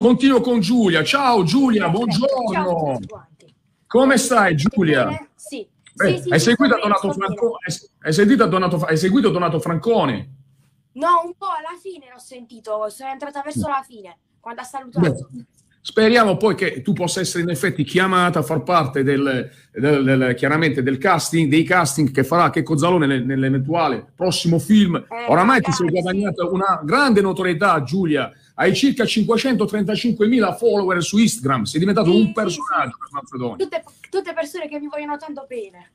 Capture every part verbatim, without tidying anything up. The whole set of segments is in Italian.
Continuo con Giulia. Ciao Giulia, Perfetto. Ciao a buongiorno. tutti quanti. Come stai Giulia? Bene? Sì. Beh, Sì, sì, hai, sì, seguito sto bene, Donato sto bene. Franco- hai, hai sentito Donato, hai seguito Donato Francone? No, un po' alla fine l'ho sentito, sono entrata verso la fine, quando ha Beh, salutato. speriamo poi che tu possa essere in effetti chiamata a far parte del, del- del- chiaramente del casting, dei casting che farà Checco Zalone nel- nell'eventuale prossimo film. Eh, Oramai ti sei magari, guadagnata sì. una grande notorietà, Giulia. Hai circa cinquecentotrentacinquemila follower su Instagram, sei diventato Sì, un sì, personaggio sì. per Manfredonia. Tutte, tutte persone che mi vogliono tanto bene.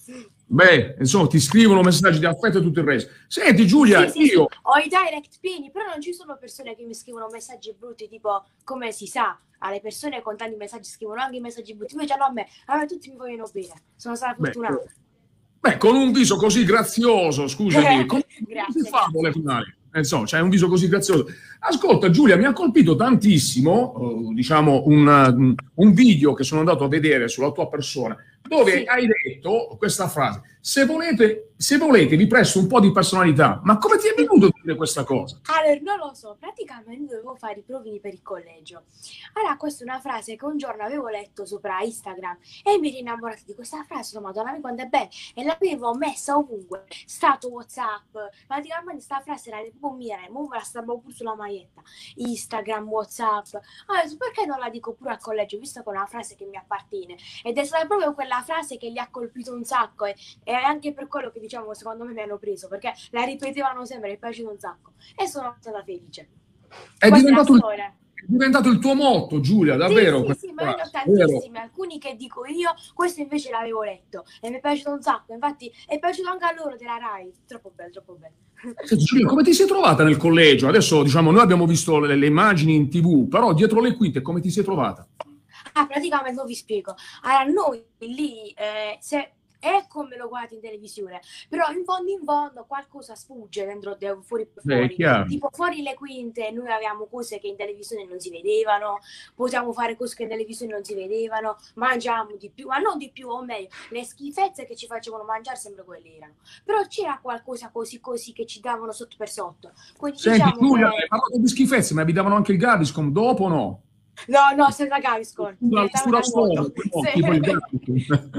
Beh, insomma, ti scrivono messaggi di affetto e tutto il resto. Senti, Giulia, Sì, sì, sì, io... ho i direct pieni, però non ci sono persone che mi scrivono messaggi brutti, tipo, come si sa, alle persone con tanti messaggi scrivono anche i messaggi brutti, invece no, a me, a me tutti mi vogliono bene, sono stata Beh, fortunata. beh, con un viso così grazioso, scusami, come come si Grazie, fa a grazie. finale? Eh, Insomma, c'è un viso così grazioso. Ascolta, Giulia, mi ha colpito tantissimo, eh, diciamo, un, un video che sono andato a vedere sulla tua persona, dove Sì. hai detto questa frase: se volete, se volete, vi presto un po' di personalità. Ma come ti è venuto a dire questa cosa? Allora, non lo so, praticamente dovevo fare i provini per il collegio. Allora, questa è una frase che un giorno avevo letto sopra Instagram e mi ero innamorata di questa frase, oh, Madonna mia quanto è bella, e l'avevo messa ovunque, stato WhatsApp, praticamente questa frase era proprio mia, e mo me la stavo pure sulla maglietta, Instagram, WhatsApp. Allora, perché non la dico pure al collegio, visto che è una frase che mi appartiene? Ed è stata proprio quella frase che li ha colpito un sacco e, e anche per quello che, diciamo, secondo me mi hanno preso, perché la ripetevano sempre, mi è piaciuto un sacco. E sono stata felice. È Questa è la diventato, il, storia. è diventato il tuo motto, Giulia, davvero. Sì, sì, questa sì, ma io ne ho frase, vero? tantissimi, alcuni che dico io, questo invece l'avevo letto e mi è piaciuto un sacco, infatti è piaciuto anche a loro della Rai, troppo bello, troppo bello. Senti, Giulia, come ti sei trovata nel collegio? Adesso, diciamo, noi abbiamo visto le, le immagini in tivù, però dietro le quinte come ti sei trovata? Ah, praticamente lo vi spiego. Allora, noi lì, eh, se è come lo guardi in televisione, però in fondo in fondo qualcosa sfugge dentro, de- fuori per Beh, è fuori. chiaro. Tipo fuori le quinte noi avevamo cose che in televisione non si vedevano, possiamo fare cose che in televisione non si vedevano, mangiamo di più, ma non di più, o meglio, le schifezze che ci facevano mangiare sempre quelle erano. Però c'era qualcosa così così che ci davano sotto per sotto. Quindi Senti, diciamo Giulia, che... hai parlato di schifezze, ma vi davano anche il Gaviscom dopo o no? No, no, senza Gaviscon, Sulla, direttamente sulla al storia, mondo. no, Sì. tipo il Gaviscom.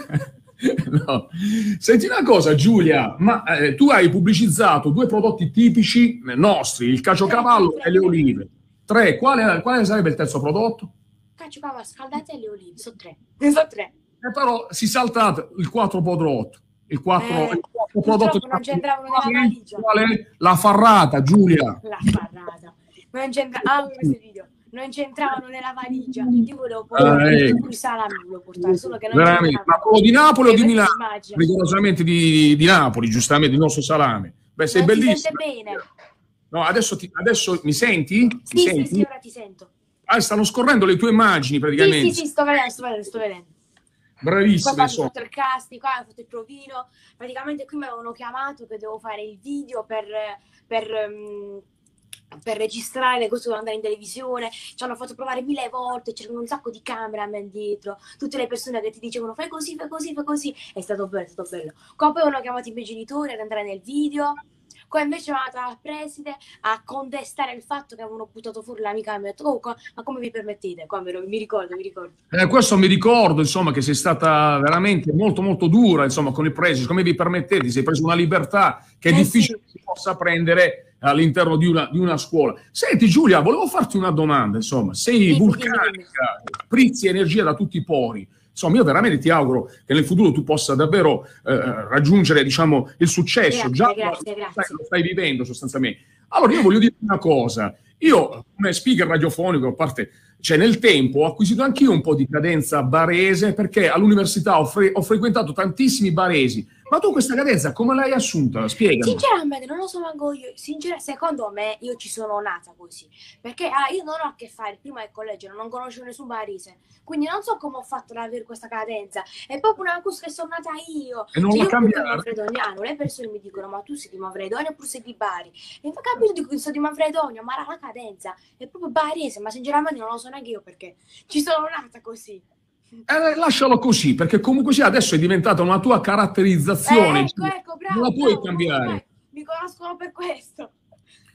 No. Senti una cosa, Giulia, ma eh, tu hai pubblicizzato due prodotti tipici nostri, il Tre, tre, caciocavallo e tre, le tre. olive. Tre, quale, quale sarebbe il terzo prodotto? Cacciocava scaldate e le olive, sono tre. Sono tre. Eh, però si salta il quattro prodotto. Il quattro, Eh, il quarto prodotto purtroppo non c'entravano nella qual è? valigia. Qual è? La farrata, Giulia. La sparrata. Non c'entra... Ah, questo video. Non c'entravano nella valigia. Io volevo Ah, portare ecco. pure i salami, volevo portare, solo che non Veramente. Ma c'entravano. quello di Napoli o E di questa Milano? immagine. Rigorosamente di, di Napoli, giustamente, il nostro salame. Beh, sei Non si sente bellissima. bene. No, adesso, ti- adesso mi senti? Mi Sì, sì, senti? sì, ora ti sento. Ah, stanno scorrendo le tue immagini Sì, praticamente. sì, sì, sto vedendo, sto vedendo, sto vedendo. Qua ho Bravissima, fatto insomma. tutto il casting, qua ho fatto il provino. Praticamente qui mi avevano chiamato che devo fare il video per, per, um, per registrare le cose che devo andare in televisione. Ci hanno fatto provare mille volte, c'erano un sacco di cameraman dietro, tutte le persone che ti dicevano fai così, fai così, fai così. È stato bello, è stato bello. Qua poi hanno chiamato i miei genitori ad entrare nel video. Qua invece mi ha chiamato al preside a contestare il fatto che avevano buttato fuori l'amica e mi ha detto, oh, co- ma come vi permettete? Qua me lo- mi ricordo, mi ricordo. Eh, questo mi ricordo, insomma, che sei stata veramente molto, molto dura, insomma, con il preside. Come vi permettete? Ti sei preso una libertà che è Eh, difficile sì. che si possa prendere all'interno di una, di una scuola. Senti, Giulia, volevo farti una domanda, insomma. Sei Dimmi, dimmi, vulcanica, prizzi energia da tutti i pori. Insomma, io veramente ti auguro che nel futuro tu possa davvero eh, raggiungere, diciamo, il successo. Grazie, Già grazie, lo grazie. stai, lo stai vivendo sostanzialmente. Allora, io voglio dire una cosa. Io, come speaker radiofonico, a parte, cioè nel tempo ho acquisito anch'io un po' di cadenza barese perché all'università ho, fre- ho frequentato tantissimi baresi. Ma tu questa cadenza come l'hai assunta? Spiegami. Sinceramente non lo so manco io, Sincer- secondo me io ci sono nata così, perché ah, io non ho a che fare, prima del collegio non conoscevo nessun barese, quindi non so come ho fatto ad avere questa cadenza, è proprio una cosa che sono nata io, E non cioè, la io pure di cambiare? Manfredonia, le persone mi dicono ma tu sei di Manfredonia oppure sei di Bari, e mi fa capire dico che sono di Manfredonia, ma la cadenza è proprio barese, ma sinceramente non lo so neanche io perché ci sono nata così. Eh, lascialo così, perché comunque sia adesso è diventata una tua caratterizzazione. Ecco, ecco, Non bravo, la puoi bravo, cambiare. ormai mi conoscono per questo.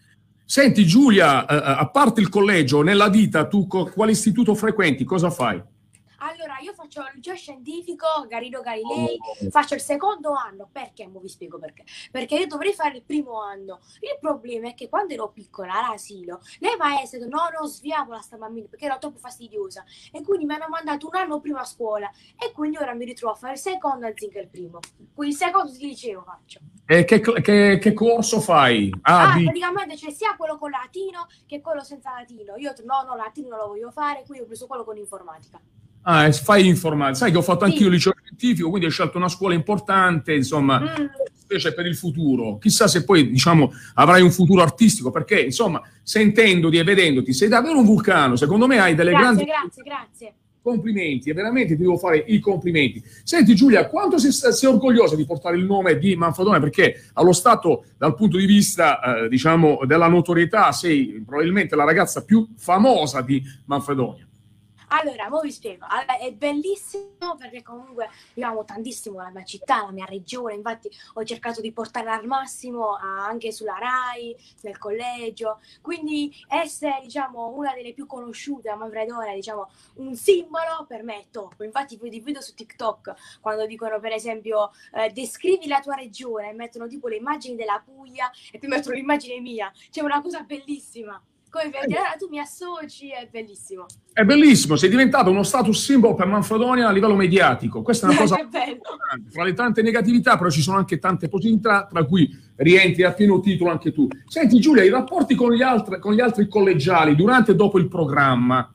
Senti Giulia, eh, a parte il collegio, nella vita tu co- quale istituto frequenti? Cosa fai? Allora, io faccio il liceo scientifico Galileo Galilei, faccio il secondo anno, perché? Mo vi spiego perché. Perché io dovrei fare il primo anno. Il problema è che quando ero piccola all'asilo, le maestre no, non sviavola sta bambina perché ero troppo fastidiosa e quindi mi hanno mandato un anno prima a scuola e quindi ora mi ritrovo a fare il secondo anziché il primo. Quindi il secondo di liceo faccio. E che, che- che corso fai? A, Ah, B? praticamente c'è sia quello con latino che quello senza latino. Io ho detto no, no, latino non lo voglio fare, quindi ho preso quello con informatica. Ah, e fai informatica. Sai che ho fatto Sì. anch'io il liceo scientifico, quindi ho scelto una scuola importante, insomma, Mm. specie per il futuro. Chissà se poi, diciamo, avrai un futuro artistico, perché, insomma, sentendoti e vedendoti, sei davvero un vulcano. Secondo me hai delle Grazie, grandi... grazie, grazie. Complimenti, e veramente ti devo fare i complimenti. Senti Giulia, quanto sei, sei orgogliosa di portare il nome di Manfredonia? Perché allo stato, dal punto di vista, eh, diciamo, della notorietà, sei probabilmente la ragazza più famosa di Manfredonia. Allora, mo vi spiego. Allora, è bellissimo perché comunque io amo tantissimo la mia città, la mia regione, infatti ho cercato di portarla al massimo a- anche sulla Rai, nel collegio, quindi essere, diciamo, una delle più conosciute a Manfredonia, diciamo, un simbolo per me è top. Infatti vedo i video su TikTok quando dicono per esempio eh, descrivi la tua regione e mettono tipo le immagini della Puglia e poi mettono l'immagine mia, c'è una cosa bellissima. Come vedi, allora tu mi associ, è bellissimo. È bellissimo, sei diventato uno status symbol per Manfredonia a livello mediatico. Questa è una cosa Che bello. importante. Fra le tante negatività, però ci sono anche tante positività, tra cui rientri a pieno titolo anche tu. Senti Giulia, i rapporti con gli altri, con gli altri collegiali durante e dopo il programma?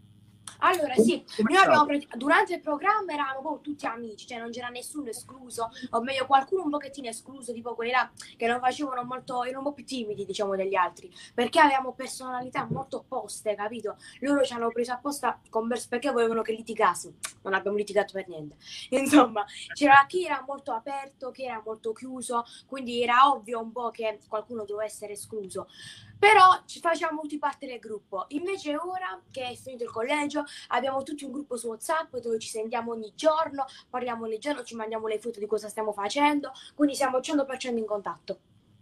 Allora, Come- sì, come noi è stato? abbiamo, prati- durante il programma eravamo proprio tutti amici, cioè non c'era nessuno escluso, o meglio qualcuno un pochettino escluso, tipo quelli là che non facevano molto, erano un po' più timidi, diciamo, degli altri, perché avevamo personalità molto opposte, capito? Loro ci hanno preso apposta con Bers perché volevano che litigassimo, non abbiamo litigato per niente. Insomma, c'era chi era molto aperto, chi era molto chiuso, quindi era ovvio un po' che qualcuno doveva essere escluso. Però ci facciamo tutti parte del gruppo. Invece ora che è finito il collegio abbiamo tutti un gruppo su WhatsApp dove ci sentiamo ogni giorno, parliamo ogni giorno, ci mandiamo le foto di cosa stiamo facendo, quindi siamo al cento per cento in contatto.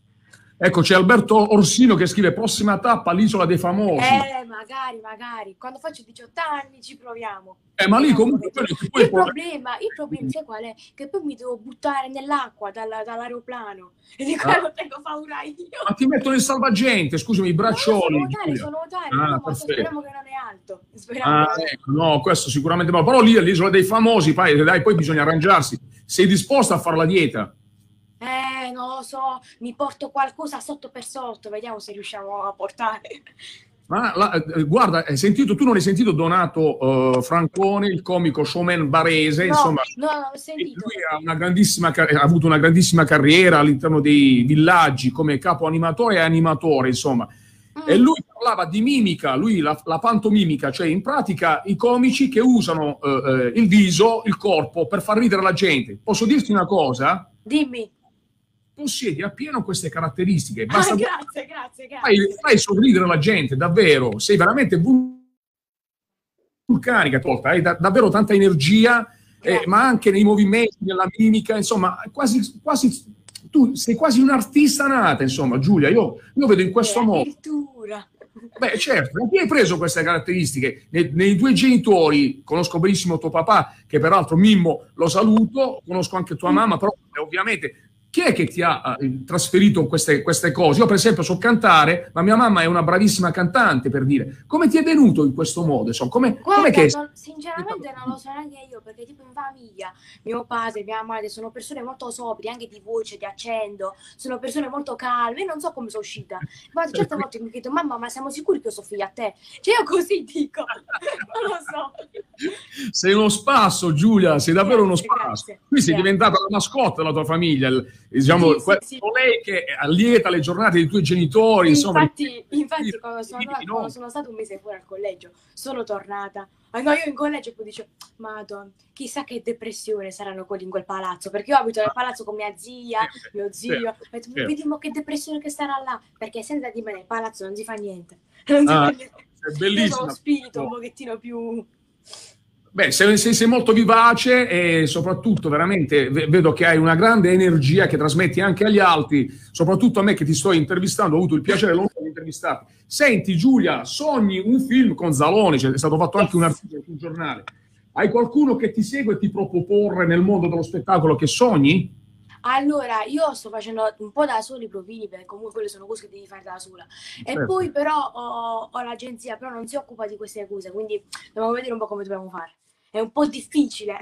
Ecco, c'è Alberto Orsino che scrive prossima tappa l'isola dei famosi. Eh, magari, magari. Quando faccio diciotto anni ci proviamo. Eh, ma lì comunque quello che poi Il può- problema, il problema sai qual è? Che poi mi devo buttare nell'acqua dalla- dall'aeroplano e di Ah. quello tengo paura io. Ma ti mettono il salvagente, scusami, i No, braccioli. sono nuotare, Giulia. sono nuotare, Ah, no, ma perfetto. speriamo che non è alto. Speriamo Ah, che non è- ecco, no, questo sicuramente no. Però lì all'isola dei famosi, poi, dai, poi bisogna arrangiarsi. Sei disposta a fare la dieta? Eh, non lo so, mi porto qualcosa sotto per sotto, vediamo se riusciamo a portare. Ma la- eh, guarda, hai sentito, tu non hai sentito Donato eh, Francone, il comico showman barese, No, insomma, no, non ho sentito. lui ha, una grandissima, ca- ha avuto una grandissima carriera all'interno dei villaggi come capo animatore e animatore, insomma. Mm. E lui parlava di mimica, lui la, la pantomimica, cioè in pratica i comici che usano eh, eh, il viso, il corpo per far ridere la gente. Posso dirti una cosa? Dimmi. Possiedi appieno queste caratteristiche. Ah, Basta grazie, grazie, fai, grazie. fai sorridere la gente, davvero. Sei veramente vul- vulcanica, tolta, hai da- davvero tanta energia, eh, Grazie. ma anche nei movimenti, nella mimica, insomma, quasi, quasi, tu sei quasi un'artista nata, insomma, Giulia. Io, io vedo in questo Eh, modo. addirittura. Beh, certo, da chi hai preso queste caratteristiche? Nei, nei tuoi genitori, conosco benissimo tuo papà, che peraltro Mimmo lo saluto, conosco anche tua mamma, però eh, ovviamente chi è che ti ha eh, trasferito queste, queste cose? Io per esempio so cantare, ma mia mamma è una bravissima cantante, per dire. Come ti è venuto in questo modo? Insomma, come, Guarda, com'è che... non- sinceramente non lo so neanche io, perché tipo in famiglia, mio padre, mia madre sono persone molto sobri, anche di voce, di accento, sono persone molto calme, io non so come sono uscita. Ma certe volte mi chiedo, mamma, ma siamo sicuri che io sono figlia a te? Cioè io così dico, non lo so. Sei uno spasso, Giulia, sei davvero uno Grazie, spasso. grazie. Qui sei Grazie. diventata la mascotte della tua famiglia, il- diciamo, Sì, sì, que- sì. colei che allieta le giornate dei tuoi genitori, insomma. Infatti, infatti quando, sono Sì, andata- no. quando sono stata un mese fuori al collegio, sono tornata. Ah, no, io in collegio poi dicevo, madonna, chissà che depressione saranno quelli in quel palazzo, perché io abito nel palazzo con mia zia, Certo, mio zio, certo, ho detto, certo. vediamo che depressione che sarà là, perché senza di me nel palazzo non si fa niente. Non si Ah, fa niente. è Io bellissimo. sono uno spirito un pochettino più... Beh, sei, sei- sei molto vivace e soprattutto veramente ve- vedo che hai una grande energia che trasmetti anche agli altri, soprattutto a me che ti sto intervistando, ho avuto il piacere l'onore di intervistarti. Senti Giulia, sogni un film con Zalone, c'è stato fatto anche un articolo sul giornale. Hai qualcuno che ti segue e ti può proporre nel mondo dello spettacolo che sogni? Allora, io sto facendo un po' da soli i profili, perché comunque quelle sono cose che devi fare da sola. E Certo. poi però ho, ho l'agenzia, però non si occupa di queste cose, quindi dobbiamo vedere un po' come dobbiamo fare. È un po' difficile.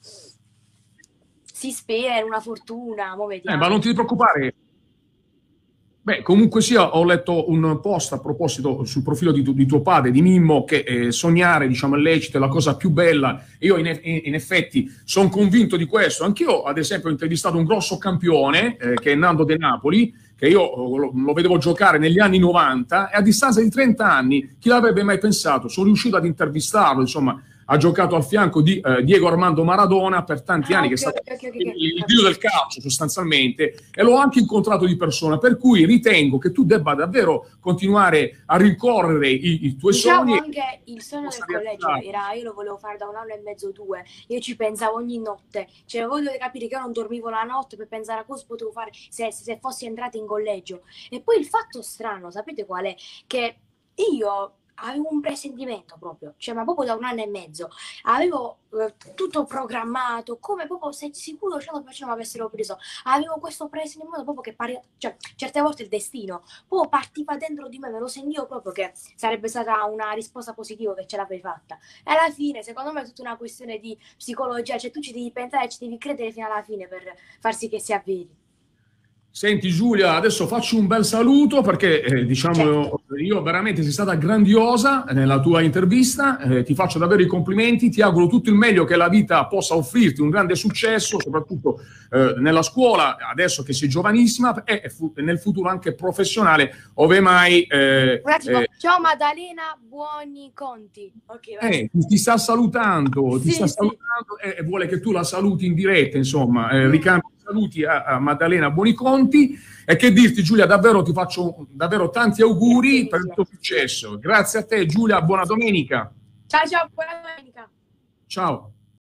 Si spera in una fortuna, mo vediamo. Eh, ma non ti preoccupare. Beh, comunque sia, ho letto un post a proposito sul profilo di, tu, di tuo padre, di Mimmo, che eh, sognare, diciamo, è lecito, è la cosa più bella. Io in, in effetti sono convinto di questo. Anch'io, ad esempio, ho intervistato un grosso campione, eh, che è Nando De Napoli, che io lo, lo vedevo giocare negli anni novanta, e a distanza di trenta anni, chi l'avrebbe mai pensato? Sono riuscito ad intervistarlo, insomma, ha giocato al fianco di eh, Diego Armando Maradona per tanti Ah, anni, okay, che è stato okay, okay, okay, il, il dio del calcio sostanzialmente, e l'ho anche incontrato di persona, per cui ritengo che tu debba davvero continuare a rincorrere i, i tuoi diciamo sogni. Anche il sogno del collegio era, io lo volevo fare da un anno e mezzo, due, io ci pensavo ogni notte, cioè voi dovete capire che io non dormivo la notte per pensare a cosa potevo fare se, se fossi entrata in collegio. E poi il fatto strano, sapete qual è? Che io avevo un presentimento proprio, cioè ma proprio da un anno e mezzo, avevo eh, tutto programmato, come proprio se sicuro ce lo facevano avessero preso, avevo questo presentimento proprio che pari, cioè certe volte il destino, poi partiva dentro di me, me lo sentivo proprio che sarebbe stata una risposta positiva, che ce l'avrei fatta. E alla fine, secondo me è tutta una questione di psicologia, cioè tu ci devi pensare, ci devi credere fino alla fine per far sì che si avveri. Senti Giulia, adesso faccio un bel saluto perché eh, diciamo Certo. io veramente sei stata grandiosa nella tua intervista, eh, ti faccio davvero i complimenti, ti auguro tutto il meglio che la vita possa offrirti, un grande successo, soprattutto eh, nella scuola, adesso che sei giovanissima, e, e fu- nel futuro anche professionale, ove mai... Eh, Un attimo, eh, ciao Maddalena, buoni conti. Ok, vai. eh, ti sta salutando, ti Sì, sta sì. salutando e, e vuole che tu la saluti in diretta, insomma, eh, Mm. ricambi saluti a, a Maddalena Buoniconti, e che dirti Giulia, davvero ti faccio davvero tanti auguri per il tuo successo. Grazie a te Giulia, buona domenica. Ciao ciao, buona domenica. Ciao.